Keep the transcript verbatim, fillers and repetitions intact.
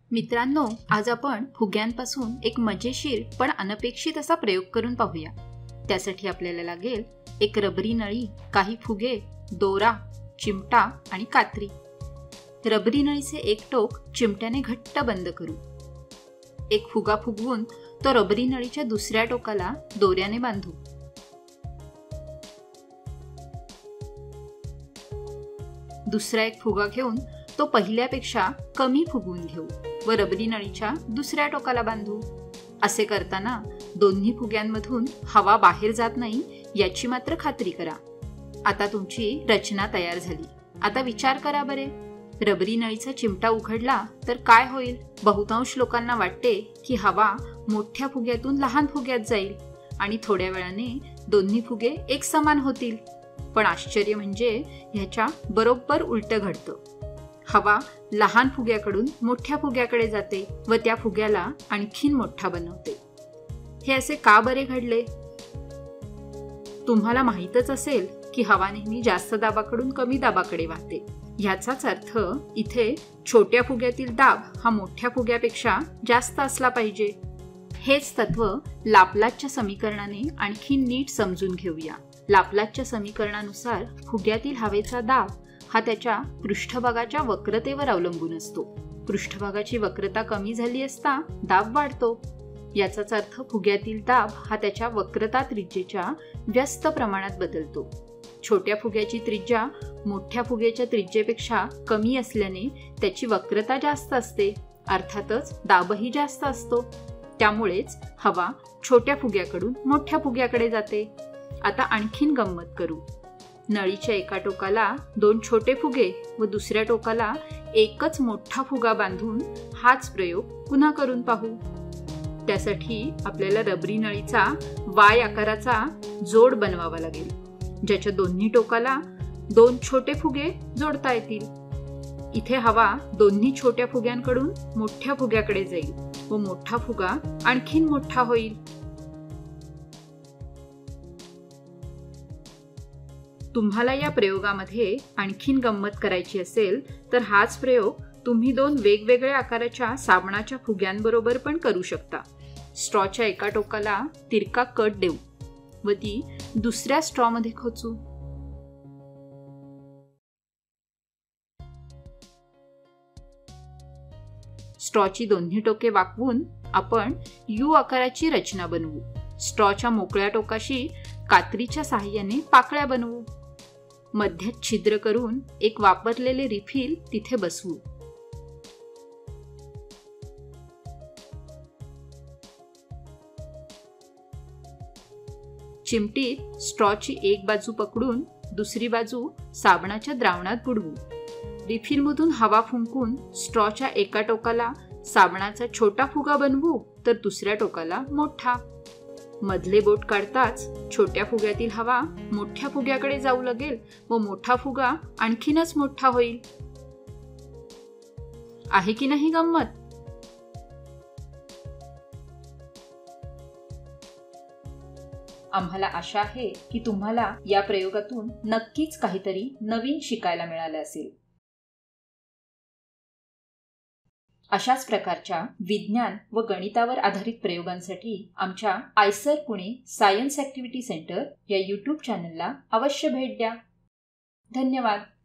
मित्रांनो, आज आपण फुग्यांपासून एक मजेशीर पण अनपेक्षित असा प्रयोग करून पाहूया। त्यासाठी आपल्याला लागेल एक रबरी नळी, काही फुगे, दोरा, चिमटा आणि कात्री। रबरी नळीचे एक टोक चिमट्याने घट्ट बंद करू। एक फुगा फुगवून तो रबरी नळीच्या दुसऱ्या टोकाला दोऱ्याने बांधू। दुसरा एक फुगा घेऊन तो पहिल्यापेक्षा कमी फुगवून घेऊ व रबरी नळीच्या दुसऱ्या टोकाला बांधू। असे करताना दोन्ही फुग्यांमधून हवा बाहेर जात नाही याची मात्र खात्री करा। आता तुमची रचना तयार झाली। आता विचार करा बरे, रबरी नळीचा चिमटा उघडला तर काय होईल? बहुतांश लोकांना वाटते की हवा मोठ्या फुग्यातून लहान फुग्यात जाईल आणि थोड्या वेळाने दोन्ही फुगे एक समान होतील। पण आश्चर्य म्हणजे ह्याच्या बरोबर उलटं घडतं। हवा लहान फुग्याकडून मोठ्या फुग्याकडे जाते व त्या फुग्याला आणखीन मोठा बनवते। हे असे का बरे घडले? तुम्हाला माहीतच असेल की हवा नेहमी जास्त दाबाकडून कमी दाबाकडे वाहते। याचाच अर्थ इथे छोट्या फुग्यातील दाब हा मोठ्या फुग्यापेक्षा जास्त असला पाहिजे। हेच तत्व लाप्लासच्या समीकरणाने आणखी नीट समजून घेऊया। लाप्लासच्या समीकरणानुसार फुग्यातील हवेचा दाब हा त्याच्या पृष्ठभागाच्या वक्रतेवर अवलंबून असतो। पृष्ठभागाची वक्रता कमी झाली असता दाब वाढतो। याचाच अर्थ फुग्यातील दाब हा त्याच्या वक्रता त्रिज्येच्या व्यस्त प्रमाणात बदलतो। छोट्या फुग्याची त्रिज्या मोठ्या फुग्याच्या त्रिज्येपेक्षा कमी असल्याने त्याची वक्रता जास्त असते, अर्थातच दाबही जास्त असतो। त्यामुळेच हवा छोट्या फुग्याकडून मोठ्या फुग्याकडे जाते। आता आणखीन गंमत करू। नळीच्या एका टोकाला दोन छोटे फुगे व दुसऱ्या टोकाला एकच मोठा फुगा बांधून हाच प्रयोग पुन्हा करून पाहू। त्यासाठी आपल्याला रबरी नळीचा वाय आकाराचा जोड बनवावा लागेल, ज्याच्या दोन्ही टोकाला दोन छोटे फुगे जोडता येतील। इथे हवा दोन्ही छोट्या फुग्यांकडून मोठ्या फुग्याकडे जाईल व मोठा फुगा आणखीन मोठा होईल। तुम्हाला या प्रयोगामध्ये आणखीन गंमत करायची असेल तर हाच प्रयोग तुम्ही दोन वेगवेगळ्या आकाराच्या साबणाच्या फुग्यांबरोबर पण करू शकता। स्ट्रॉच्या एका टोकाला तिरका कट देऊ व ती दुसऱ्या स्ट्रॉ मध्ये खोचू। स्ट्रॉची दोन्ही टोके वाकवून आपण यू आकाराची रचना बनवू। स्ट्रॉच्या मोकळ्या टोकाशी कात्रीच्या साहाय्याने पाकळ्या बनवू। मध्यात छिद्र करून एक वापरलेले रिफिल तिथे बसवू। चिमटीत स्ट्रॉची एक बाजू पकडून दुसरी बाजू साबणाच्या द्रावणात बुडवू। रिफिलमधून हवा फुंकून स्ट्रॉच्या एका टोकाला साबणाचा छोटा फुगा बनवू तर दुसऱ्या टोकाला मोठा। मधले बोट काढताच छोट्या फुग्यातील हवा मोठ्या फुग्याकडे जाऊ लागेल व मोठा फुगा आणखीनच मोठा होईल। आहे की नाही गंमत? आम्हाला आशा आहे की तुम्हाला या प्रयोगातून नक्कीच काहीतरी नवीन शिकायला मिळालं असेल। अशाच प्रकारच्या विज्ञान व गणितावर आधारित प्रयोगांसाठी आमच्या IISER Pune science activity centre या यूट्यूब चॅनलला अवश्य भेट द्या। धन्यवाद।